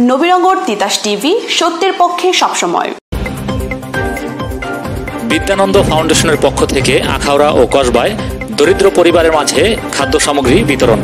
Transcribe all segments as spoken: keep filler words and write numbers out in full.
Nabinagar Titas TV, সত্যের পক্ষে সবসময়। বিদ্যানন্দ ফাউন্ডেশনের পক্ষ থেকে আখাউড়া ও কসবায় দরিদ্র পরিবারের মাঝে খাদ্য সামগ্রী বিতরণ।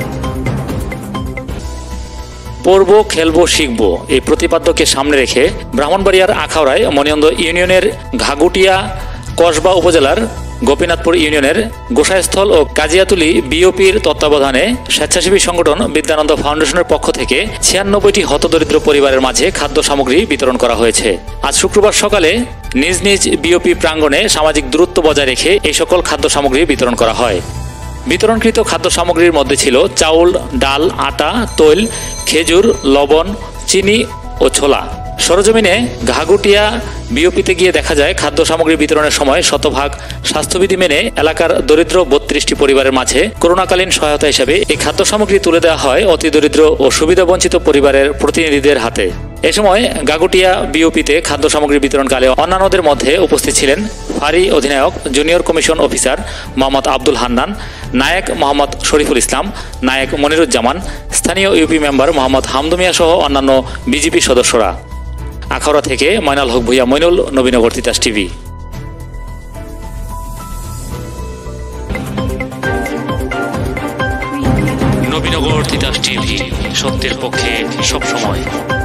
পড়বো, খেলবো, শিখবো এই প্রতিপাদ্যকে সামনে রেখে ব্রাহ্মণবাড়িয়ার আখাউড়ায় মনিন্দ ইউনিয়নের ঘাগুটিয়া কসবা উপজেলার গোপীনাথপুর ইউনিয়নের গোসাইস্থল ও কাজিয়াতুলি বিওপির তত্ত্বাবধানে স্বেচ্ছাসেবী সংগঠন বিদ্যানন্দ ফাউন্ডেশনের পক্ষ থেকে ছিয়ানব্বইটি হতদরিদ্র পরিবারের মাঝে খাদ্য সামগ্রী বিতরণ করা হয়েছে। আজ শুক্রবার সকালে নিজ নিজ বিওপি প্রাঙ্গণে সামাজিক দূরত্ব বজায় রেখে এই সকল খাদ্য সামগ্রী বিতরণ করা হয়। বিতরণকৃত খাদ্য সামগ্রীর মধ্যে ছিল চাউল, ডাল, আটা, তৈল, খেজুর, লবণ, চিনি ও ছোলা। সরজমিনে ঘাগুটিয়া বিওপিতে গিয়ে দেখা যায় খাদ্য সামগ্রী বিতরণের সময় শতভাগ স্বাস্থ্যবিধি মেনে এলাকার দরিদ্র বত্রিশটি পরিবারের মাঝে করোনাকালীন সহায়তা হিসেবে এই খাদ্য সামগ্রী তুলে দেওয়া হয় অতি দরিদ্র ও সুবিধাবঞ্চিত পরিবারের প্রতিনিধিদের হাতে। এ সময় গাগুটিয়া বিওপিতে খাদ্য সামগ্রী বিতরণকালে অন্যান্যদের মধ্যে উপস্থিত ছিলেন ফাঁড়ি অধিনায়ক junior commission officer Mohammad Abdul Hannan, Naik Mohammad Shariful Islam, Naik Moniruzzaman, স্থানীয় ইউপি মেম্বার মোহাম্মদ হামদু মিয়া সহ অন্যান্য বিজেপি সদস্যরা। আখাউড়া থেকে ময়নাল হক ভুইয়া মইনুল, নবীনগর তিতাস টিভি। নবীনগর তিতাস টিভি, সত্যের পক্ষে সবসময়।